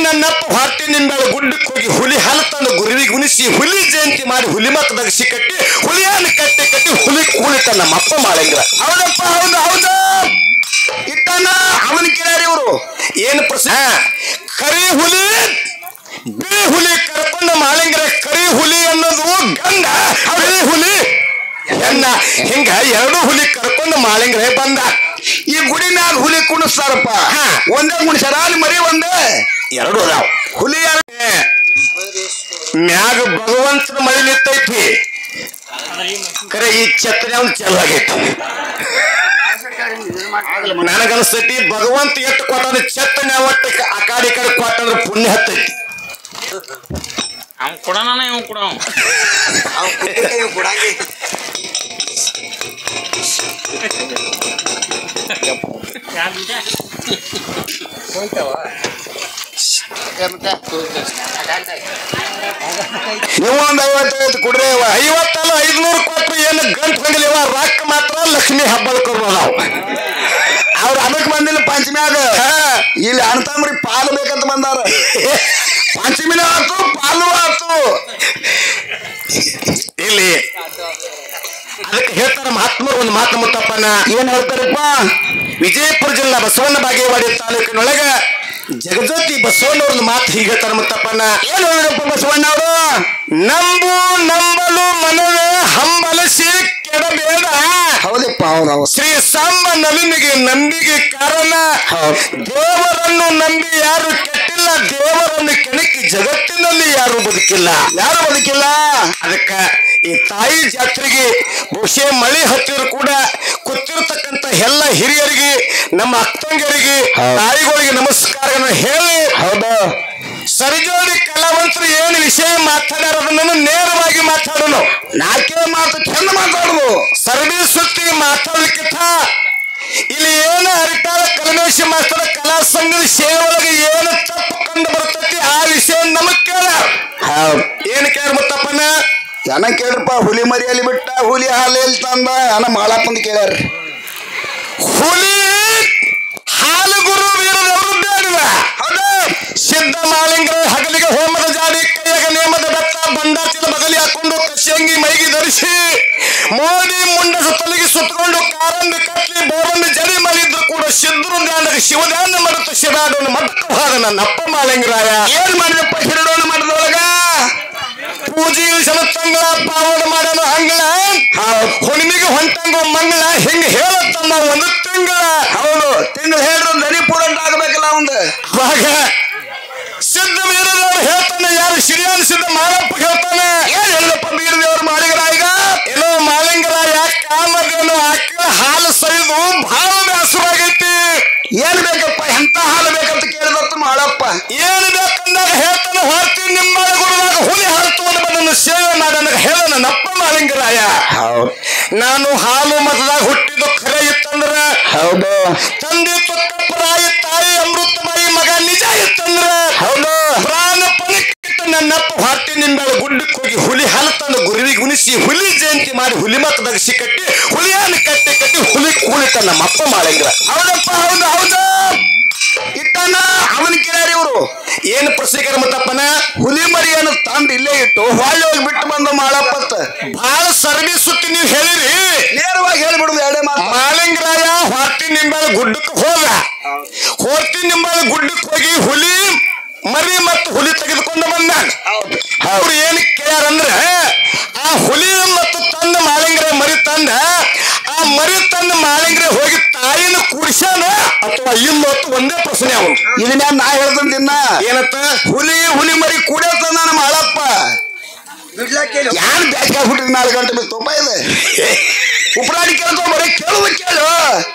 ನನ್ನಪ್ಪ ಹೊಟ್ಟಿ ನಿಂಬೆಳ ಗುಡ್ಡಕ್ಕೆ ಹೋಗಿ ಹುಲಿ ಹಾಲು ತಂದು ಗುರುವಿಗೆ ಉಣಿಸಿ ಹುಲಿ ಜಯಂತಿ ಮಾಡಿ ಹುಲಿ ಮಕ್ಕದಾಗ ಸಿಕ್ಕಟ್ಟಿ ಹುಲಿಯನ್ನು ಕಟ್ಟಿ ಕಟ್ಟಿ ಹುಲಿ ಕೂಳಿತ ನಮ್ಮಪ್ಪ ಮಾಳಿಂಗ್ರ. ಹೌದಪ್ಪ, ಹೌದು ಹೌದು. ಇಟ್ಟನ ಅವನ ಕೇಳ್ಯಾರ ಇವರು. ಏನು ಪ್ರಶ್ನೆ? ಕರಿ ಹುಲಿ ಬಿಳಿ ಹುಲಿ ಕರ್ಕೊಂಡ ಮಾಳಿಂಗ್ರ. ಕರಿ ಹುಲಿ ಅನ್ನೋದು ಗಂಡ, ಬಿಳಿ ಹುಲಿ ಹೆಣ್ಣ. ಹಿಂಗ ಎರಡು ಹುಲಿ ಕರ್ಕೊಂಡು ಮಾಳಿಂಗ್ರೆ ಬಂದ. ಈ ಗುಡಿ ಮ್ಯಾಗ ಹುಲಿ ಕುಣಿಸ್ತಾರಪ್ಪ. ಒಂದೇ ಕುಣಿಸ್ಯಾರ, ಅಲ್ಲಿ ಮರಿ ಒಂದೇ ಎರಡು ಅದಾವ. ಹುಲಿ ಮ್ಯಾಗ ಭಗವಂತನ ಮಳಿ ನಿಂತೈತಿ. ಕರೆ ಈ ಛತ್ರ ಅವ್ನು ಚೆಲ್ಲಾಗೈತಿ. ನನಗನ್ಸ್ತೈತಿ ಭಗವಂತ ಎಷ್ಟು ಕೊಟ್ಟ ಛತ್ರ ಒಟ್ಟ ಆ ಕಾಡಿ ಕಡೆ ಕೊಟ್ಟಂದ್ರೆ ಪುಣ್ಯ ಹತ್ತೈತಿ. ಅವ್ನು ಕೊಡೋಣ, ಇವ್ ಕೊಡೋ ನೀವು ಒಂದ್ 50 ಕೊಡ್ರಿ. 50 ಅಲ್ಲ 500 ಕೊಟ್ಟು ಏನು ಗಂಟು ಬಂದಿಲ್ಲ. ರೊಕ್ಕ ಮಾತ್ರ ಲಕ್ಷ್ಮಿ ಹಬ್ಬದ ಕೊಡ್ಬೋದಾವ್. ಅವ್ರು ಅದಕ್ಕೆ ಬಂದಿಲ್ಲ ಪಂಚಮ್ಯಾಗ. ಇಲ್ಲಿ ಅಣ್ತಂಬ್ರಿ ಪಾಲು ಬೇಕಂತ ಬಂದಾರ. ಪಂಚಮಿನ ಆತು, ಪಾಲು ಆತು. ಇಲ್ಲಿ ಅದಕ್ಕೆ ಹೇಳ್ತಾರ ಮಹಾತ್ಮರು ಒಂದು ಮಾತು. ಮುತ್ತಪ್ಪನ ಏನ್ ಹೇಳ್ತಾರಪ್ಪ? ವಿಜಯಪುರ ಜಿಲ್ಲಾ ಬಸವಣ್ಣ ಬಾಗೇವಾಡಿ ತಾಲೂಕಿನೊಳಗ ಜಗಜ್ಯೋತಿ ಬಸವಣ್ಣವ್ರದ್ದು ಮಾತು ಹೀಗೆ ಹೇಳ್ತಾರ ಮುತ್ತಪ್ಪನ. ಏನ್ ಹೇಳಿರಪ್ಪ ಬಸವಣ್ಣ ಅವರು? ನಂಬು ನಂಬಲು ಮನವೇ ಹಂಬಲಸಿ ಕೆಡಬೇಡ. ಹೌದಪ್ಪ, ಹೌದೌದು. ಶ್ರೀ ಸಾಂಬ ನಲಿನಿಗೆ ನಂಬಿಗೆ ಕಾರಣ. ದೇವರನ್ನು ನಂಬಿ ಯಾರು ಕೆಟ್ಟಿಲ್ಲ, ದೇವರನ್ನು ಕೆಣಕಿ ಜಗತ್ತಿನಲ್ಲಿ ಯಾರು ಬದುಕಿಲ್ಲ. ಯಾರು ಬದುಕಿಲ್ಲ. ಅದಕ್ಕ ಈ ತಾಯಿ ಜಾತ್ರೆಗೆ ಬಹುಶಃ ಮಳೆ ಹತ್ತಿದ್ರು ಕೂಡ ಕೂತಿರ್ತಕ್ಕಂಥ ಎಲ್ಲ ಹಿರಿಯರಿಗೆ, ನಮ್ಮ ಅಕ್ಕಂಗರಿಗೆ, ತಾಯಿಗಳಿಗೆ ನಮಸ್ಕಾರಗಳನ್ನು ಹೇಳಿ, ಹೌದು, ಸರಿಜೋಡಿ ಕಲಾವಂತರು ಏನು ವಿಷಯ ಮಾತಾಡ್ಯಾರ ಅದನ್ನು ನೇರವಾಗಿ ಮಾತಾಡೋಣ. ನಾಲ್ಕೇ ಮಾತು ಚಂದ ಮಾತಾಡುದು. ಸರ್ವಿ ಸುತ್ತಿ ಮಾತಾಡಲಿಕ್ಕಿಂತ ಇಲ್ಲಿ ಏನು ಅರಿತಾಳ ಕಲಮೇಶ ಮಾಸ್ತರ ಕಲಾ ಸಂಘದ ಸೇವೆ ಒಳಗೆ ಏನು ತಪ್ಪು ಕಂಡು ಬರ್ತೈತಿ ಆ ವಿಷಯ ನಮಗ್ ಕೇಳ. ಏನು ಕೇಳ ಮುತ್ತಪ್ಪನ? ಜನ ಕೇಳ್ರಪ್ಪ. ಹುಲಿ ಮರಿಯಲ್ಲಿ ಬಿಟ್ಟ, ಹುಲಿ ಹಾಲು ಎಲ್ಲಿ ತಂದ, ಅನ್ನ ಮಾಳಪ್ಪಂದು ಕೇಳ್ಯಾರ. ಹುಲಿ ಹಾಲು ಗುರು ವೀರದವರು ಬೇಡಿದ. ಹೌದು, ಸಿದ್ಧ ಮಾಳಿಂಗ್ರ ಹಗಲಿಗೆ ಹೋಮದ ಜಾಡಿ, ಕೈಯಾಗ ನೇಮದ ಬೆತ್ತ, ಬಂಡಾಚಿನ ಬಗಲಿ ಹಾಕೊಂಡು ಕಶಂಗಿ ಮೈಗೆ ಧರಿಸಿ ಮೋದಿ ಮುಂಡ ಸುತ್ತಲಿಗೆ ಸುತ್ತಕೊಂಡು ಕಾರಂಬಿ ಕಟ್ಲಿ ಬೋರಂಬಿ ಜಡಿ ಮಾಡಿದ್ರು ಕೂಡ ಸಿದ್ಧರು ಧ್ಯಾನಕ್ಕೆ ಶಿವಧ್ಯಾನ ಮಾಡುತ್ತ ಶಿರಾಡೋಣ ಮಟ್ಟಕ್ಕೆ ಹೋದ ನನ್ನ ಅಪ್ಪ ಮಾಳಿಂಗರಾಯ. ಏನ್ ಮಾಡಿದಪ್ಪ ಶಿರಡೋಣ ಮಠದೊಳಗ? ಪೂಜೆ ಸಲತ್ತಂಗಳ ಪಾವನ ಮಾಡೋಣ ಅಂಗಳ, ಹುಣ್ಣಿಮೆಗೆ ಹೊಂಟಂಗ ಮಂಗಳ, ಹಿಂಗ ಹೇಳತ್ತಮ್ಮ ಒಂದು ತಿಂಗಳ. ಹೌದು, ತಿಂಗಳು ಹೇಳ್ರ ದನಿ ಪೂರಂತ ಆಗಬೇಕಲ್ಲ ಒಂದು. ಅವಾಗ ಸಿದ್ಧ ವೀರದವ್ರು ಹೇಳ್ತಾನೆ. ಯಾರು ಶಿರಿಯಾನ್ ಸಿದ್ಧ ಮಾಳಪ್ಪ ಹೇಳ್ತಾನೆ. ಏನ್ ಹೇಳಪ್ಪ ವೀರದೇವ್ರು ಮಾಳಿಗರಾಯಿಗ? ಏನೋ ಮಾಳಿಂಗರಾಯ ಕಾಮದೇನು ಆಕಳ ಹಾಲು ಸರಿದು ಬಹಳ ಬೇಸರಾಗೈತಿ. ಏನ್ ಬೇಕಪ್ಪ, ಎಂತ ಹಾಲು ಬೇಕಂತ ಕೇಳಿದತ್ತು ಮಾಳಪ್ಪ. ಏನು ಬೇಕಂದಾಗ ಹೇಳ್ತಾನೆ. ಹೊರ್ತಿ ನಿಮ್ಮ ಗುರುವಾಗ ಹುಲಿ ಹಾಲು ತಗೊಂಡು ಬಂದನ್ನು ಸೇವೆ ಮಾಡೋಣ ಹೇಳ ನನ್ನಪ್ಪ ಮಾಳಿಂಗರಾಯ. ನಾನು ಹಾಲು ಮತದಾಗ ಹುಟ್ಟಿದ್ದು ಖರೆ ಇತ್ತಂದ್ರ, ಹೌದು, ತಂದೆ ತುತ್ತಪ್ಪರಾಯಿ ತಾಯಿ ಅಮೃತಮಾಯಿ ಮಗ ನಿಜ ಇತ್ತಂದ್ರ, ಹೌದು, ಪ್ರಾಣ ಪಣಕ್ಕಿಟ್ಟು ನನ್ನಪ್ಪ ಹೊಟ್ಟಿ ನಿಂಬೆಳ ಗುಡ್ಡಕ್ಕೆ ಹೋಗಿ ಹುಲಿ ಹಾಲು ತಂದು ಗುರುವಿಗೆ ಉಣಿಸಿ ಹುಲಿ ಜಯಂತಿ ಮಾಡಿ ಹುಲಿ ಮಕ್ಕದಾಗ ಸಿಕ್ಕಟ್ಟಿ ಹುಲಿಯನ್ನು ಕಟ್ಟಿ ಕಟ್ಟಿ ಹುಲಿ ಕೂಳಿತ ನಮ್ಮಪ್ಪ ಮಾಳಿಂಗ್ರ. ಹೌದಪ್ಪ, ಹೌದು ಹೌದು. ಇಟ್ಟನ ಅವನ ಕೇಳ್ಯಾರ ಇವರು. ಏನು ಪ್ರಶ್ನೆಗಾರ ಮುತ್ತಪ್ಪನ? ಹುಲಿ ಮರಿಯನ್ನು ತಂದು ಇಲ್ಲೇ ಇಟ್ಟು ಹೊಳ್ಳಿ ಹೋಗಿ ಬಿಟ್ಟು ಬಂದ ಮಾಳಪ್ಪತ್ತ. ಬಹಳ ಸರ್ವಿ ಸುತ್ತಿ ನೀವು ಹೇಳಿರಿ, ನೇರವಾಗಿ ಹೇಳ್ಬಿಡುದು ಎರಡೇ ಮಾತು. ಮಾಳಿಂಗರಾಯ ಹೊಟ್ಟಿ ನಿಂಬೆಳ ಗುಡ್ಡಕ್ಕೆ ಹೋದ. ಹೊಟ್ಟಿ ನಿಂಬೆಳ ಗುಡ್ಡಕ್ಕೆ ಹೋಗಿ ಹುಲಿ ಮರಿ ಮತ್ತು ಹುಲಿ ತೆಗೆದುಕೊಂಡು ಬಂದಾಗ ಅವ್ರು ಏನು ಕೇಳ್ಯಾರಂದ್ರೆ, ಆ ಹುಲಿ ಮತ್ತು ತಂದ ಮಾಳಿಂಗ್ರೆ ಮರಿ ತಂದ, ಆ ಮರಿ ತಂದ ಮಾಳಿಂಗ್ರೆ ಹೋಗಿ ತಾಯಿನ ಕೂಡಿಸ್ಯಾನ ಅಥವಾ ಇಲ್ಲ ಅಂತ ಒಂದೇ ಪ್ರಶ್ನೆ. ಅವನು ಇದನ್ನ ನಾ ಹೇಳ್ತಂದಿನ್ನ ಏನತ್ತ? ಹುಲಿ ಮರಿ ಕೂಡತ್ತ ನನ್ನ ಮಾಳಪ್ಪ. ಯಾನ್ ಬ್ಯಾಗ್ ಹುಟ್ಟಿದ 4 ಗಂಟೆ ಬೇಕು ತುಂಬ ಇದೆ. ಉಪರಾಡಿ ಕೇಳ್ತೋ ಬರೀ ಕೇಳುವ ಕೇಳು.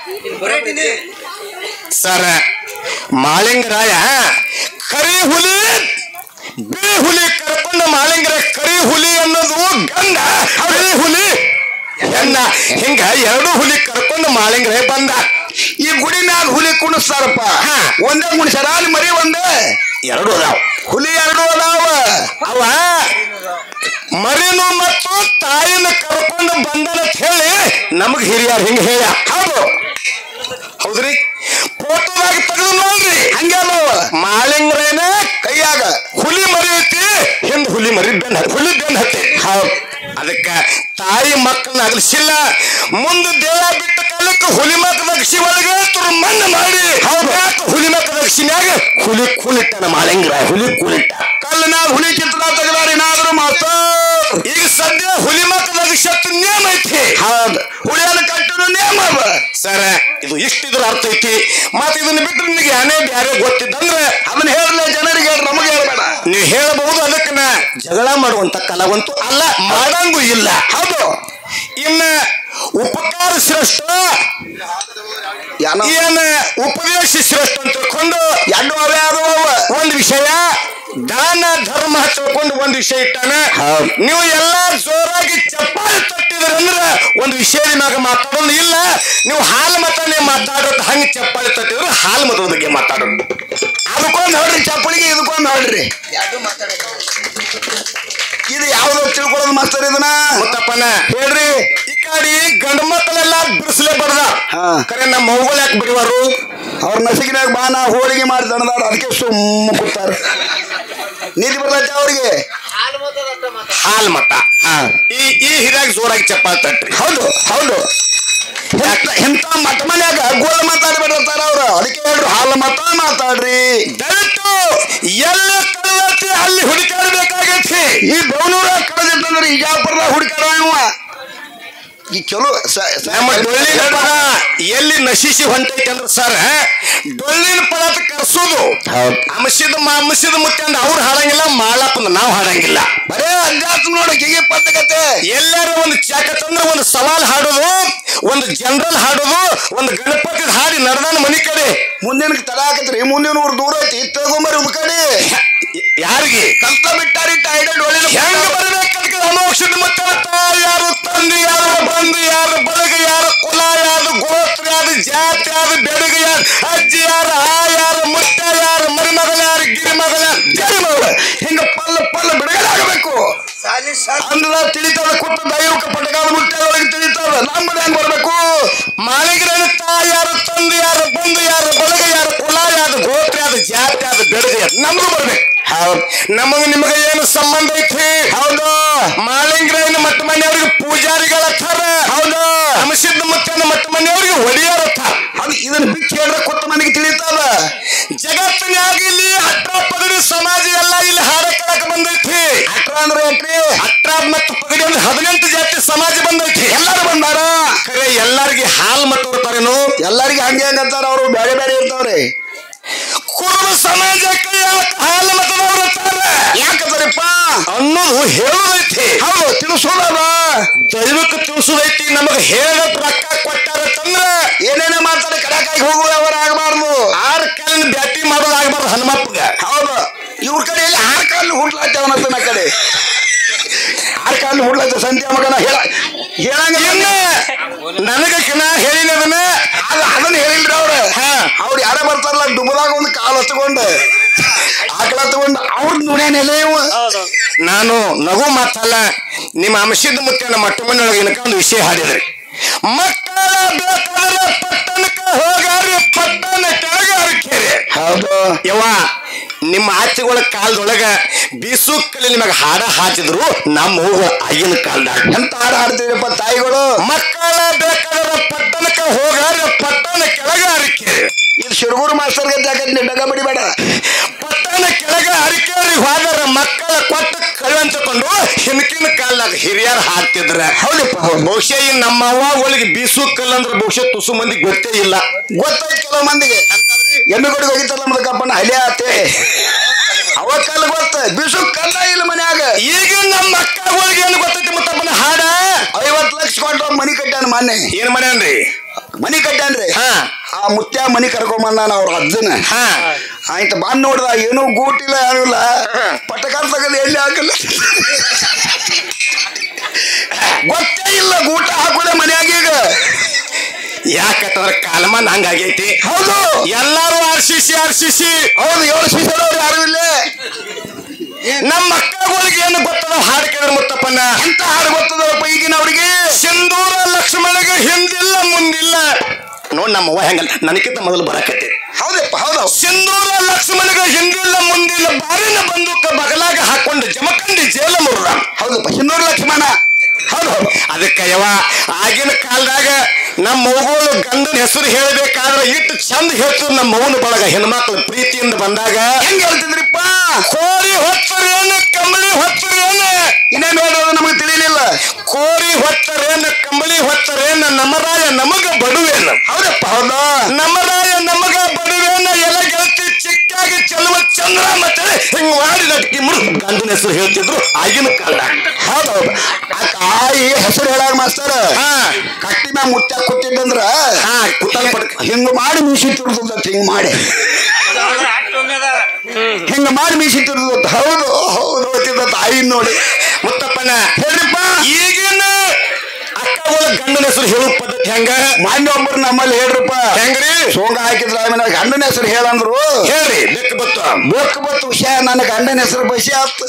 ಸರ ಮಾಳಿಂಗರಾಯ ಕರಿ ಹುಲಿ ಬಿಳಿ ಹುಲಿ ಕರ್ಕೊಂಡ ಮಾಳಿಂಗ್ರ. ಕರಿ ಹುಲಿ ಅನ್ನೋದು ಗಂಡ, ಬಿಳಿ ಹುಲಿ ಹೆಣ್ಣ. ಹಿಂಗ ಎರಡು ಹುಲಿ ಕರ್ಕೊಂಡು ಮಾಳಿಂಗ್ರೆ ಬಂದ. ಈ ಗುಡಿ ಮ್ಯಾಗ ಹುಲಿ ಕುಣಿಸ್ತಾರಪ್ಪ. ಒಂದೇ ಕುಣಿಸ್ಯಾರ, ಅಲ್ಲಿ ಮರಿ ಒಂದೇ ಎರಡು ಅದಾವ. ಹುಲಿ ಎರಡು ಅದಾವ. ಅವ ಮರಿನು ಮತ್ತು ತಾಯಿನ ಕರ್ಕೊಂಡು ಬಂದನ ಹೇಳಿ ನಮಗ್ ಹಿರಿಯರು ಹಿಂಗ ಹೇಳ. ಹೌದು ಹೌದ್ರಿ, ಫೋಟೋದಾಗ ತೆಗೆದು ನೋಡ್ರಿ. ಹಂಗೆ ಮಾಳಿಂಗ್ರೇನ ಮರಿ ಬೆನ್ನ ಹುಲಿ ಬೆನ್ನ ಹತ್ತಿ. ಅದಕ್ಕ ತಾಯಿ ಮಕ್ಕಳನ್ನ ಅಗಲಿಸಿಲ್ಲ. ಮುಂದೆ ದೇವ ಬಿಟ್ಟ ಕಾಲಕ್ಕೆ ಹುಲಿ ಮಕ್ಕಳ ಅಗಸಿ ಒಳಗೆ ಮಣ್ಣು ಮಾಡಿ ಹುಲಿ ಮಕ್ಕಳ ಅಗಸಿನ್ಯಾಗ ಹುಲಿ ಕೂಲಿಟ್ಟನ ಮಾಳಿಂಗ್ರ. ಹುಲಿ ಕೂಲಿಟ್ಟ ಕಲ್ಲಿನಾಗ ಹುಲಿ ಚಿತ್ರ ತೆಗೆದಾರ ಏನಾದ್ರು ಮಾತ. ಈಗ ಸದ್ಯ ಹುಲಿ ಮಕ್ಕಳ ಅಗಸತ್ತು ನೇಮ ಐತಿ. ಹೌದು, ಹುಲಿಯನ್ನು ಕಟ್ಟುವ ನೇಮ ಅದ ಸರ. ಇದು ಇಷ್ಟಿದ್ರ ಅರ್ಥ ಐತಿ. ಮತ್ ಇದನ್ನ ಬಿಟ್ಟರೆ ನಿನಗೆ ಏನೇ ಬ್ಯಾರೆ ಗೊತ್ತಿದ್ದಂದ್ರೆ ಅದನ್ನ ಹೇಳಲ್ಲ, ಜನರಿಗೆ ಹೇಳ, ನಮಗೆ ಹೇಳ್ಬೇಡ. ನೀವು ಹೇಳಬಹುದು. ಅದಕ್ಕೆ ನಾ ಜಗಳ ಮಾಡುವಂತ ಕಲಾವಂತೂ ಅಲ್ಲ, ಮಾಡಂಗೂ ಇಲ್ಲ. ಹೌದು. ಇನ್ನ ಉಪಕಾರ ಶ್ರೇಷ್ಠ ಏನ ಉಪದೇಶ ಶ್ರೇಷ್ಠ ಅಂತ ತಿಳ್ಕೊಂಡು ಎರಡು ಅವೇ ಆದವ. ಒಂದು ವಿಷಯ ದಾನ ಧರ್ಮ ತಿಳ್ಕೊಂಡು ಒಂದು ವಿಷಯ ಇಟ್ಟಾನ. ನೀವು ಎಲ್ಲಾ ಜೋರಾಗಿ ಚಪ್ಪಾಳೆ ತಟ್ಟಿದ್ರಂದ್ರ ಒಂದು ವಿಷಯದ ಮ್ಯಾಗ ಮಾತಾಡೋದು ಇಲ್ಲ. ನೀವು ಹಾಲು ಮತನೇ ಮಾತಾಡೋದು. ಹಂಗ ಚಪ್ಪಾಳೆ ತಟ್ಟಿದ್ರೆ ಹಾಲು ಮತದ ಬಗ್ಗೆ ಮಾತಾಡೋದು. ಅದಕ್ಕೊಂದು ನೋಡ್ರಿ, ಚಪ್ಪಳಿಗೆ ಇದಕ್ಕೊಂದು ನೋಡ್ರಿ. ಇದು ಯಾವ್ದು ತಿಳ್ಕೊಳ್ಳೋದು ಮಾಸ್ತರ್ ಇದನ್ನ ಮುತ್ತಪ್ಪನ ಹೇಳ್ರಿ. ಈ ಕಡೆ ಗಂಡು ಮಕ್ಕಳೆಲ್ಲ ಬಿಡಿಸ್ಲೇ ಬಡ್ದ. ಕರೆ ನಮ್ಮ ಮೌಗಳು ಯಾಕೆ ಬಿಡುವರು? ಅವ್ರ ನಸಿಕಿನಾಗ ಬಾನ ಹೋಳಿಗೆ ಮಾಡಿ ದಣದಾಡ, ಅದಕ್ಕೆ ಸುಮ್ಮ ಕೂತಾರ. ನೀತಿ ಬರ್ತೈತೆ ಅವ್ರಿಗೆ. ಹಾಲ್ ಮತ ಈ ಹಿರಿಯಾಗಿ ಜೋರಾಗಿ ಚಪ್ಪಾಳೆ ತಟ್ರಿ. ಹೌದು ಹೌದು. ಇಂಥ ಮತ ಮನ್ಯಾಗ ಗೋಳ ಮಾತಾಡ್ಬಿಟ್ಟಿರ್ತಾರ ಅವ್ರು. ಅದಕ್ಕೆ ಹೇಳ್ರು ಹಾಲು ಮತ ಮಾತಾಡ್ರಿ. ದಯವಿಟ್ಟು ಎಲ್ಲ ಕಳೆದೈತಿ ಅಲ್ಲಿ ಹುಡುಕಾಡಬೇಕಾಗೈತಿ. ಈ ಬೆವನೂರ ಕಳೆದಿತ್ತಂದ್ರೆ ಈ ಜಾಪುರದ ಹುಡುಕಾಡ ಈ ಚಲೋ ನಮ್ಮ ಡೊಳ್ಳಿನ ಪದ ಎಲ್ಲಿ ನಶಿಸಿ ಹೊಂಟೈತಿ ಅಂದ್ರೆ ಸರ್, ಡೊಳ್ಳಿನ ಪದ ಕರ್ಸೋದು ಅಂಶದ ಮುತ್ತೆ ಅಂದ ಅವ್ರು ಹಾಡಂಗಿಲ್ಲ, ಮಾಳಪ್ಪನ ನಾವು ಹಾಡಂಗಿಲ್ಲ. ಬರೇ ಅಜ್ಜಾತ್ ನೋಡು ಗಿಗಿ ಪದ್ದಕತೆ. ಎಲ್ಲಾರು ಒಂದು ಚಾಕತ್ತಂದ್ರೆ ಒಂದು ಸವಾಲ್ ಹಾಡೋದು, ಒಂದು ಜನರಲ್ ಹಾಡೋದು, ಒಂದು ಗಣಪತಿ ಹಾಡಿ ನಡೆದಾನ ಮನಿ ಕಡೆ. ಮುಂದಿನ ತಡ ಹಾಕತ್ರಿ, ಮುಂದಿನ ಊರು ದೂರ ಐತಿ, ತಗೊಂಬರಿ ಉದ್ ಕಡೆ. ಯಾರಿಗೆ ಕಲ್ತ ಬಿಟ್ಟಾರಿ ಟೈಡ್ ಡೊಳ್ಳಿನ ಹೆಂಗ ಬರ್ಬೇಕಂತ ಅಮೋಕ್ಷದ ಮುತ್ತೆ ಯಾರು ತಂದೆ ಯಾರು ಬಂದು ಯಾರು ಬಳಗ ಯಾರು ಕುಲ ಯಾರು ಗೋತ್ರ ಯಾರು ಜಾತಿ ಯಾರು ಬೆಡಗ ಯಾರು ಅಜ್ಜಿ ಯಾರು ಆ ಯಾರು ಮುತ್ತ ಯಾರು ಮರಿಮಗಳ ಯಾರು ಗಿರಿಮಗಳ ಜರಿ ಮಗಳ ಹಿಂಗ ಪಲ್ಲ ಪಲ್ಲ ಬಿಡುಗಡಾಗಬೇಕು ಅಂದ್ರ ತಿಳಿತಾರ. ಕೊಟ್ಟ ದೈವಕ ಪಟಕಾಲ ಮುಟ್ಟೊಳಗೆ ತಿಳಿತಾರ. ನಮ್ಮದು ಹೆಂಗ್ ಬರ್ಬೇಕು? ಮಾಳಿಗರ ತಾಯಾರು ತಂದೆ ಯಾರು ಬಂದು ಯಾರು ಬಳಗ ಯಾರು ಕುಲ ಯಾರು ಗೋತ್ರ ಯಾರು ಜಾತಿ ಯಾರು ಬೆಡಗ ಯಾರು ನಮಗೂ ಬರ್ಬೇಕು. ಹೌದು. ನಮಗ ನಿಮಗ ಏನು ಸಂಬಂಧ ಐತಿ? ಹೌದು. ಮಾಳಿಂಗ್ರನ ಮಟ್ಟ ಮನೆಯವ್ರಿಗೆ ಪೂಜಾರಿಗಳ ಥರ. ಹೌದು. ಅಂಶದ ಮುತ್ತನ ಮಟ್ಟ ಮನೆಯವ್ರಿಗೆ ಒಡೆಯರ ಥರ. ಅದು ಇದನ್ನ ಬಿಚ್ಚಿ ಹೇಳ್ರೆ ಕೊಟ್ಟ ಮನೆಗೆ ತಿಳಿತಾವ. ಜಗತ್ತಿನಾಗ ಇಲ್ಲಿ ಅಟ್ರ ಪಗಡಿ ಸಮಾಜ ಎಲ್ಲ ಇಲ್ಲಿ ಹಾಡ ಕೇಳಕ್ ಬಂದೈತಿ. ಅಟ್ರ ಅಂದ್ರೆ ಎಟ್ರಿ? ಅಟ್ರ ಮತ್ತು ಪಗಡಿ ಅಂದ್ರೆ 18 ಜಾತಿ ಸಮಾಜ ಬಂದೈತಿ. ಎಲ್ಲಾರು ಬಂದಾರ. ಖರೆ ಎಲ್ಲಾರ್ಗಿ ಹಾಲ್ ಮಟ್ಟೋರ್ತಾರೇನು? ಎಲ್ಲಾರಿಗೆ ಹಂಗೆ ಹಂಗಂತಾರ. ಅವ್ರು ಬೇರೆ ಬೇರೆ ಇರ್ತಾವ್ರಿ. ಕುರುಬ ಸಮಾಜಕ್ಕೆ ಯಾಕೆ ಹಾಲು ಮತದವ್ರು ಇರ್ತಾರೆ? ಯಾಕಂತಾರಪ್ಪ ಅನ್ನೋದು ಹೇಳೋದೈತಿ. ಹೌದು, ತಿಳಿಸೋದವ. ದೈವಕ್ಕೆ ತಿಳಿಸೋದೈತಿ. ನಮಗ ಹೇಳಕ್ ರೊಕ್ಕ ಕೊಟ್ಟಾರತ್ತಂದ್ರ ಏನೇನೇ ಮಾಡ್ತಾರೆ ಕಡಕಾಗಿ ಹೋಗುವವರು ಆಗಬಾರ್ದು. 6 ಕಾಲಿನ ಬ್ಯಾಟಿ ಮಾಡೋದಾಗಬಾರ್ದು ಹನುಮಪ್ಪಗ. ಹೌದು. ಇವ್ರ ಕಡೆಯಲ್ಲಿ 6 ಕಾಲು ಹುಡ್ಲಾಗ್ತವನ ಕಡೆ 6 ಕಾಲು ಹುಡ್ಲಾಗ್ತ ಸಂಧ್ಯಾ ಮಗನ ಹೇಳಂಗ ನನಗಕಿನ ಹೇಳಿನ ಅದನ್ನ ಹೇಳಿಲ್ರಿ ಅವ್ರು ಯಾರೇ ಬರ್ತಾರಲ್ಲ ಡುಬದಾಗ ಒಂದು ಕಾಲು ಹಚ್ಕೊಂಡು ಆಕಳ ತಗೊಂಡು ಅವ್ರ ನುಡಿಯನೆಲ್ಲ ಇವು. ನಾನು ನಗು ಮಾತಲ್ಲ, ನಿಮ್ಮ ಅಂಶದ ಮುತ್ತನ ಮಟ್ಟ ಮನೆಯೊಳಗೆ ಏನಕ್ಕ ಒಂದು ವಿಷಯ ಹಾಡಿದ್ರಿ. ಮಕ್ಕಳ ಬೇಕಾದ್ರೆ ಪಟ್ಟಣಕ್ಕೆ ಹೋಗಾರಿ, ಪಟ್ಟಣ ಕೆಳಗೆ ಹರಕೇರಿ. ಹೌದು ಯವ್ವ, ನಿಮ್ಮ ಆಚೆಗಳ ಕಾಲದೊಳಗ ಬೀಸು ಕಲಿ ನಿಮಗೆ ಹಾಡ ಹಾಕಿದ್ರು ನಮ್ಮ ಹೋಗುವ ಆಗಿನ ಕಾಲದಾಗ ಎಂತ ಹಾಡು ಹಾಡ್ತೀರಪ್ಪ ತಾಯಿಗಳು. ಮಕ್ಕಳ ಬೇಕಾದ್ರೆ ಪಟ್ಟಣಕ್ಕೆ ಹೋಗಾರಿ, ಪಟ್ಟಣ ಕೆಳಗೆ ಹರಕೇರಿ. ಇದು ಶಿರಗೂರು ಮಾಸ್ತರ್ಗೆ ಜಾಗತ್ ಡಗ ಬಿಡಿಬೇಡ. ಪಟ್ಟಣ ಕೆಳಗೆ ಹರಕೇರಿ ಹೋದರ ಮಕ್ಕಳ ಕೊಟ್ಟ ಕಳುವಂತಕೊಂಡು ಹಿಂದಿನ ಕಾಲದಾಗ ಹಿರಿಯರು ಹಾಡ್ತಿದ್ರ. ಹೌದಪ್ಪ. ಬಹುಶಃ ಈ ನಮ್ಮ ಅವ್ವಗಳಿಗೆ ಬೀಸು ಕಲ್ಲು ಅಂದ್ರೆ ಬಹುಶಃ ತುಸು ಮಂದಿ ಗೊತ್ತೇ ಇಲ್ಲ. ಗೊತ್ತಾಯ್ತು ಕೆಲವು ಮಂದಿಗೆ. ಎಮ್ಮೆಗಡಿಗೆ ಹೋಗಿತ್ತಲ್ಲ ನಮ್ದು ಕಪ್ಪಣ್ಣ ಹಲೆ ಆತೆ ಅವ ಕಲ್ಲು ಗೊತ್ತ, ಬಿಸು ಕಲ್ಲ ಇಲ್ಲ ಮನ್ಯಾಗ. ಈಗ ನಮ್ಮ ಅಕ್ಕಗಳಿಗೆ ಏನು ಗೊತ್ತೈತಿ ಮುತ್ತಪ್ಪನ ಹಾಡ? 50 ಲಕ್ಷ ಕೊಟ್ಟು ಮನಿ ಕಟ್ಟಾನ ಮೊನ್ನೆ. ಏನ್ ಮಾಡ್ಯಾನ್ರಿ? ಮನಿ ಕಟ್ಟಾನ್ರಿ. ಆ ಮುತ್ಯ ಮನಿ ಕರ್ಕೊಂಬಂದಾನ ಅವ್ರ ಅಜ್ಜನ. ಆಯ್ತು ಬಂದ್ ನೋಡ್ದ, ಏನೂ ಗೂಟಿಲ್ಲ ಯಾರಿಲ್ಲ, ಪಟಕಾಲ್ ತಗದು ಎಲ್ಲಿ ಹಾಕಲ್ಲ. ಗೊತ್ತೇ ಇಲ್ಲ ಗೂಟ ಹಾಕೋದೆ ಮನ್ಯಾಗ. ಈಗ ಯಾಕಂತಂದ್ರ ಕಾಲಮಾನ ಹಂಗಾಗೈತಿ. ಹೌದು, ಎಲ್ಲಾರು RCC. ಹೌದು, 7 ಶಿಶುರವ್ರು ಯಾರು ಇಲ್ಲ. ನಮ್ಮ ಅಕ್ಕಗಳಿಗೆ ಏನು ಗೊತ್ತದ ಹಾಡು ಕೇಳಿದ್ರೆ ಮುತ್ತಪ್ಪನ? ಎಂತ ಹಾಡು ಗೊತ್ತದಪ್ಪ ಈಗಿನ ಅವ್ರಿಗೆ? ಸಿಂಧೂರ ಲಕ್ಷ್ಮಣಗೆ ಹಿಂದಿಲ್ಲ ಮುಂದಿಲ್ಲ. ನೋಡ್ ನಮ್ಮವ್ವ ಹೆಂಗಲ್ಲ, ನನಗಿಂತ ಮೊದಲು ಬರಕತ್ತೆ. ಹೌದಪ್ಪ. ಹೌದು. ಸಿಂಧೂರ ಲಕ್ಷ್ಮಣಗೆ ಹಿಂದಿಲ್ಲ ಮುಂದಿಲ್ಲ, ಬಾರಿನ ಬಂದೂಕ ಬಗಲಾಗ ಹಾಕೊಂಡು ಜಮಖಂಡಿ ಜೇಲ ಯವ ಆಗಿನ ಕಾಲದಾಗ ನಮ್ಮ ಮಗಳು ಗಂಡನ ಹೆಸರು ಹೇಳಬೇಕಾದ್ರೆ ಇಟ್ಟು ಚಂದ ಹೇಳ್ತದ ನಮ್ಮ ಮೌನ ಬಳಗ ಹೆಣ್ಮಕ್ಳು ಪ್ರೀತಿಯಿಂದ ಬಂದಾಗ ಹೆಂಗ್ ಹೇಳ್ತಿದ್ರಿಪ್ಪ? ಕೋರಿ ಹೊತ್ತರೇನು ಕಂಬಳಿ ಹೊತ್ತರೇನು ಇನ್ನೇನು ಹೇಳೋದು ನಮಗೆ ತಿಳಿಲಿಲ್ಲ. ಕೋರಿ ಹೊತ್ತರೇನು ಕಂಬಳಿ ಹೊತ್ತರೇನು ನಮರಾಯ ನಮಗ ಬಡುವೇನು. ಹೌದಪ್ಪ, ಹೌದಾ? ನಮರಾಯ ನಮಗ ಬಡುವೇನು ಎಲ್ಲ ಗೆಳತಿ ಚಿಕ್ಕಾಗಿ ಚೆಲುವ ಚಂದ್ರ ಮತ್ತೆ ಹಿಂಗ್ ಮಾಡಿ ನಟಕಿ ಮುರು ಗಂಡನ ಹೆಸರು ಹೇಳ್ತಿದ್ರು ಆಗಿನ ಕಾಲ. ಹೌದೌದು. ಆ ತಾಯಿ ಹೆಸರು ಹೇಳಾಗ ಮಾಸ್ತರ್ ಕಟ್ಟಿ ಮ್ಯಾಗ ಮುತ್ತ ಕೊಟ್ಟಿದ್ದಂದ್ರ ಹಿಂಗ ಮಾಡಿ ಮೀಸಿ ತಿರ್ದ ಹಿಂಗ್ ಮಾಡಿ ಹಿಂಗ ಮಾಡಿ ಮೀಸಿ ತಿರ್ದ. ಹೌದು ಹೌದು ಗೊತ್ತಿದ್ದ ತಾಯಿ ನೋಡಿ. ಮುತ್ತಪ್ಪನ ಹೇಳ್ರಿಪ್ಪ, ಈಗಿನ ಅಕ್ಕಗಳ ಗಂಡನ ಹೆಸರು ಹೇಳೋ ಪದ್ಧತಿ ಹೆಂಗ? ಮಾನ್ಯ ಒಬ್ಬರು ನಮ್ಮಲ್ಲಿ ಹೇಳ್ರಪ್ಪ. ಹೆಂಗ್ರಿ? ಸೋಂಗ ಹಾಕಿದ್ರ ಆಮೇಲೆ ಗಂಡನ ಹೆಸರು ಹೇಳಂದ್ರು. ಹೇಳ್ರಿ. ಬೆಕ್ಕು ಬತ್ತು ವಿಷಯ ನನ್ನ ಗಂಡನ ಹೆಸರು ಬಸಿ ಆತು.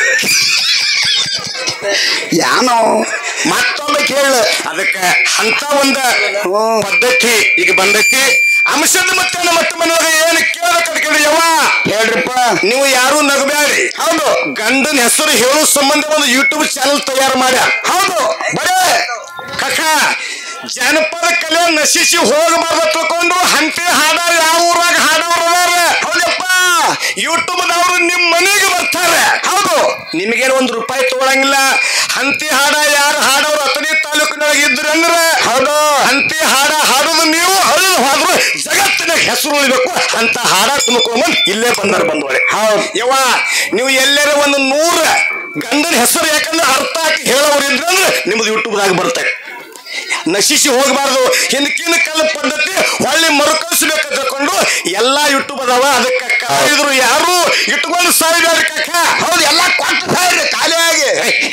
ಯಾನೋ ಮತ್ತೊಮ್ಮೆ ಕೇಳ. ಅದಕ್ಕ ಅಂತ ಒಂದ ಪದ್ಧತಿ ಈಗ ಬಂದೈತಿ. ಅಂಶದ ಮತ್ತೆ ಮತ್ತೆ ಮನೆಯೊಳಗ ಏನು ಕೇಳಬೇಕಂತ ಯವ್ವ ಹೇಳ್ರಿಪ್ಪ. ನೀವು ಯಾರು ನಗಬ್ಯಾರಿ. ಹೌದು. ಗಂಡನ ಹೆಸರು ಹೇಳೋ ಸಂಬಂಧ ಒಂದು ಯೂಟ್ಯೂಬ್ ಚಾನಲ್ ತಯಾರು ಮಾಡ್ಯಾರ. ಹೌದು. ಬರೇ ಕಕ್ಕ ಜನಪದ ಕಲೆ ನಶಿಸಿ ಹೋಗಬಾರ್ದು ತಿಳ್ಕೊಂಡು ಹಂತಿ ಹಾಡ ಯಾವ ಊರಾಗ ಹಾಡೋರು ಅದಾರ. ಹೌದಪ್ಪ. ಯೂಟ್ಯೂಬ್ದವರು ನಿಮ್ ಮನೆಗೆ ಬರ್ತಾರೆ. ಹೌದು. ನಿಮಗೇನು ಒಂದು ರೂಪಾಯಿ ತಗೊಳಂಗಿಲ್ಲ. ಹಂತಿ ಹಾಡ ಯಾರು ಹಾಡೋರು ಅತನಿ ತಾಲೂಕಿನೊಳಗೆ ಇದ್ರಂದ್ರ ಹೌದು ಹಂತಿ ಹಾಡ ಹಾಡೋದು ನೀವು ಹೌದು ಹೋದ್ರು ಜಗತ್ತಿನ ಹೆಸರು ಉಳಿಬೇಕು ಅಂತ ಹಾಡ ತುಂಬ್ಕೊಂಡ್ ಇಲ್ಲೇ ಬಂದವಳೆ. ಹೌದು ಯವ್ವ, ನೀವು ಎಲ್ಲರ ಒಂದು 100 ಗಂಡನ ಹೆಸರು ಯಾಕಂದ್ರೆ ಅರ್ಥ ಹಾಕಿ ಹೇಳೋರು ಇದ್ರಂದ್ರೆ ನಿಮ್ದು ಯೂಟ್ಯೂಬ್ದಾಗ ಬರುತ್ತೆ. ನಶಿಸಿ ಹೋಗಬಾರ್ದು. ಹಿಂದಕ್ಕಿನ ಕಾಲ ಪದ್ಧತಿ ಹೊಳ್ಳಿ ಮರುಕಳಿಸ್ಬೇಕು ತಿಳ್ಕೊಂಡು ಎಲ್ಲಾ ಯೂಟ್ಯೂಬ್ ಅದಾವ. ಅದಕ್ಕೆ ಕಾಯ್ದ್ರು ಯಾರು ಇಟ್ಕೊಂಡು ಸಾಯ್ದಾರಿ ಕಕ್ಕ. ಹೌದು, ಎಲ್ಲ ಕೊಟ್ಟು ಸಾಯ್ರಿ ಖಾಲಿಯಾಗಿ.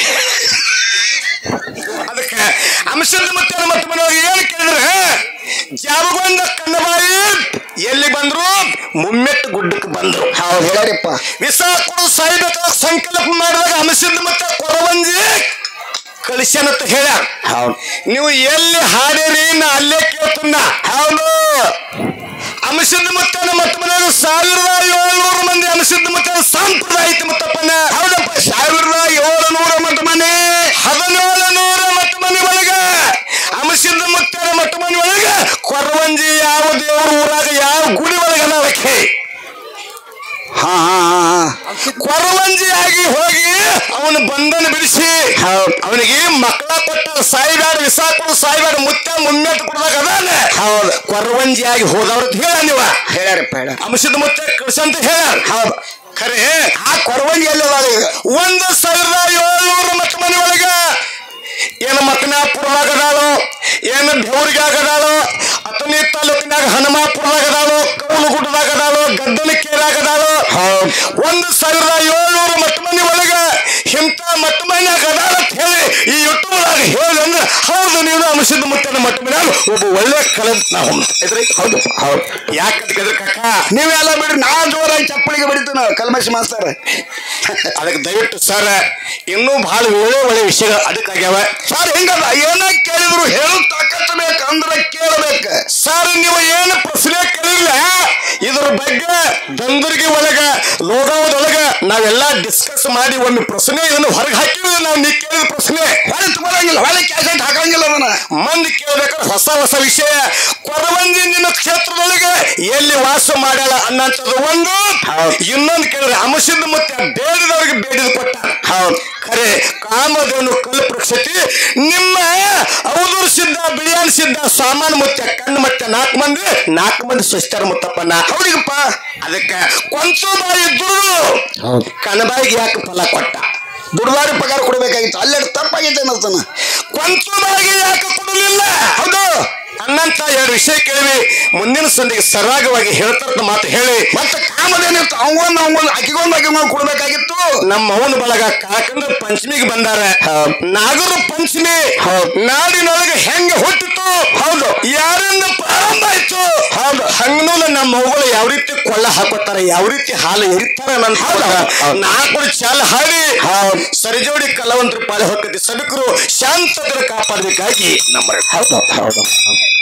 ಅದಕ್ಕೆ ಅಂಶದ ಮತ್ತೆ ಮತ್ತೆ ಮನೆಯೊಳಗೆ ಏನು ಕೇಳಿದ್ರೆ ಜಾಬಗೊಂಡ ಕನ್ನಬಾಯಿ ಎಲ್ಲಿ ಬಂದ್ರು? ಮುಮ್ಮೆಟ್ಟು ಗುಡ್ಡಕ್ಕೆ ಬಂದ್ರು. ಹೌದು ಹೇಳ್ರಿಪ್ಪ. ವಿಷ ಕೊಡು ಸಾಯ್ಬೇಕು ಸಂಕಲ್ಪ ಮಾಡಿದಾಗ ಅಂಶದ ಮತ್ತೆ ಕೊರವಂಜಿ ಕಳಿಸ್ಯಾನಂತ ಹೇಳ್ಯಾರ. ಹೌದು. ನೀವು ಎಲ್ಲಿ ಹಾಡಿರಿ ನಾ ಅಲ್ಲೇ ಕೇಳ್ತನ್ನ. ಹೌದು. ಅಂಶದ ಮತ್ತೆ ಮತ್ತೆ ಮನೆಯೊಳಗೆ 1700 ಮಂದಿ ಅಂಶದ ಮತ್ತೆ ಸಂಪ್ರದಾಯ ಐತಿ ಮುತ್ತಪ್ಪನ. ಹೌದಪ್ಪ. 1700 ಮಟ್ಟ ಮನೆ 1700 ಮಟ್ಟ ಮನೆ ಒಳಗ ಅಂಶದ ಮತ್ತೆ ಮಟ್ಟ ಮನೆ ಒಳಗ ಕೊರವಂಜಿ ಯಾವ ದೇವ್ರ ಊರಾಗ ಯಾವ ಗುಡಿ ಒಳಗ ಅದಕ್ಕೆ ಕೊರವಂಜಿಯಾಗಿ ಹೋಗಿ ಅವನು ಬಂಧನ ಬಿಡಿಸಿ ಅವನಿಗೆ ಮಕ್ಕಳ ಕೊಟ್ಟ ಸಾಯಿಬ್ಯಾಡ ವಿಷ ಕೊಡು ಸಾಯಿಬ್ಯಾಡ ಮುತ್ತ ಮುಮ್ಮೆಟ್ಟು ಕೊಡದಾಗ ಅದಾನೆ. ಹೌದು. ಕೊರವಂಜಿಯಾಗಿ ಹೋದವ್ರ ಹೇಳ ನೀವ ಹೇಳ್ಯಾರಪ್ಪ. ಹೇಳ ಅಂಶದ ಮುತ್ತ ಕಳ್ಸಂತ ಹೇಳ್ಯಾರ. ಹೌದು ಖರೆ. ಆ ಕೊರವಂಜಿ ಎಲ್ಲ 1700 ಮಟ್ಟ ಮನೆ ಒಳಗ ಏನು ಮಕನಾಪುರದಾಗದಾಳು, ಏನು ಬೆವರಿಗಾಗದಾಳು, ಅತನಿ ತಾಲೂಕಿನಾಗ ಹನುಮಾಪುರದಾಗದಾಳು, ಕೌಲಗುಡ್ಡದಾಗದಾಳು, ಗದ್ದನಕೇರಾಗದಾಳು. 1700 ಮಟ್ಟ ಮನೆ ಒಳಗ ಇಂಥ ಮಟ್ಟ ಮನೆಯಾಗ ಅದಾಳ ಅಂತ ಹೇಳಿ ಈ ಯೂಟ್ಯೂಬ್ದಾಗ ಹೇಳಿ ಅಂದ್ರೆ ಹೌದು ನೀನು ಅಂಶದ ಮುತ್ತನ ಮಟ್ಟ ಮನ್ಯಾಗ ಒಬ್ಬ ಒಳ್ಳೆ ಕಲಂತ ನಾವು ಇದ್ರಿ. ಹೌದು ಹೌದು. ಯಾಕಂದ್ರೆ ಕಕ್ಕ ನೀವೆಲ್ಲ ಬಿಡ್ರಿ, ನಾ ಜೋರಾಗಿ ಚಪ್ಪಳಿಗೆ ಬಡಿತೀನ ಕಲ್ಮಶಿ ಮಾಸ್ತರ್. ಅದಕ್ಕೆ ದಯವಿಟ್ಟು ಸರ್ ಇನ್ನೂ ಬಹಳ ಒಳ್ಳೆ ವಿಷಯಗಳು ಅದಕ್ಕಾಗ್ಯಾವ. ಸರ್ ಹಿಂಗದ ಏನ ಕೇಳಿದ್ರು ಹೇಳು ತಾಕತ್ತು ಬೇಕಂದ್ರೆ ಕೇಳಬೇಕ. ಸರ್ ನೀವು ಏನು ಪ್ರಶ್ನೆ ಕೇಳಿಲ್ಲ ಇದ್ರ ಬಗ್ಗೆ ದಂದರ್ಗಿ ಒಳಗ ಲೋಗಾವದೊಳಗ ನಾವೆಲ್ಲ ಡಿಸ್ಕಸ್ ಮಾಡಿ ಒಂದು ಪ್ರಶ್ನೆ ಇದನ್ನು ಹೊರಗೆ ಹಾಕಿದ್ರೆ ನಾವು ನೀ ಕೇಳಿದ ಪ್ರಶ್ನೆ ಹೊಳೆ ತಗೊಳಂಗಿಲ್ಲ, ಹೊಳೆ ಕ್ಯಾಸೆಟ್ ಹಾಕಂಗಿಲ್ಲ. ಅದನ್ನ ಮಂದಿ ಕೇಳ್ಬೇಕಾದ್ರೆ ಹೊಸ ವಿಷಯ. ಕೊರವಂಜಿ ನಿನ್ನ ಕ್ಷೇತ್ರದೊಳಗೆ ಎಲ್ಲಿ ವಾಸ ಮಾಡ್ಯಾಳ ಅನ್ನಂಥದ್ದು ಒಂದು. ಇನ್ನೊಂದು ಕೇಳಿದ್ರೆ ಅಂಶದ ಮತ್ತೆ ಬೇಡಿದವ್ರಿಗೆ ಬೇಡಿದ ಕೊಟ್ಟ. ಹೌದು ಖರೆ. ಕಾಮಧೇನು ಕಲ್ಪವೃಕ್ಷತಿ ನಿಮ್ಮ ಅವಧೂರು ಸಿದ್ಧ, ಬಿಳಿಯಾನ್ ಸಿದ್ಧ, ಸಾಮಾನು ಮುತ್ತ ಕಣ್ಣು ಮತ್ತೆ 4 ಮಂದಿ ಸ್ವಸ್ಥರ ಮುತ್ತಪ್ಪನ. ಹೌದಿಗಪ್ಪ. ಅದಕ್ಕೆ ಕೊಂಚು ಬಾಯಿ ದುಡಿದು ಕಣಬಾಯಿಗೆ ಯಾಕೆ ಫಲ ಕೊಟ್ಟ? ದುಡ್ದಾರಿ ಪಗಾರ ಕೊಡ್ಬೇಕಾಗಿತ್ತು. ಅಲ್ಲೆಡ್ ತಪ್ಪಾಗಿತ್ತು ಅನ್ನತಾನ. ಕೊಂಚು ಬಾಯಿಗೆ ಯಾಕೆ ಕೊಡಲಿಲ್ಲ? ಹೌದು ಅನ್ನಂತ 2 ವಿಷಯ ಕೇಳಿವಿ. ಮುಂದಿನ ಸಂದಿಗೆ ಸರಾಗವಾಗಿ ಹೇಳ್ತಾರ ಮಾತು ಹೇಳಿ ಮತ್ತೆ ಕಾಮದೇನಿತ್ತು ಅವಂಗೊಂದು ಅಕ್ಕಿಗೊಂದು ಕೊಡ್ಬೇಕಾಗಿತ್ತು. ನಮ್ಮ ಅವನ ಬಳಗ ಕಾಕಂದ್ರ ಪಂಚಮಿಗೆ ಬಂದಾರ. ನಾಗರ ಪಂಚಮಿ ನಾಡಿನೊಳಗೆ ಹೆಂಗೆ ಹುಟ್ಟಿತು? ಹೌದು. ಯಾರಿಂದ ಪ್ರಾರಂಭ ಆಯ್ತು? ಹೌದು. ಹಂಗನೂ ನಮ್ಮ ಮಗಳು ಯಾವ ರೀತಿ ಕೊಳ್ಳ ಹಾಕೋತಾರ, ಯಾವ ರೀತಿ ಹಾಲು ಎರಿತಾರ ನನ್ನ 4 ಚಾಲ ಹಾಡಿ ಸರಿಜೋಡಿ ಕಲಾವಂತರ ಪಾಲೆ ಹೊಕ್ಕತಿ ಸಡಕರು ಶಾಂತತರ ಕಾಪಾಡಬೇಕಾಗಿ ನಮ್ಮ. ಹೌದು ಹೌದು.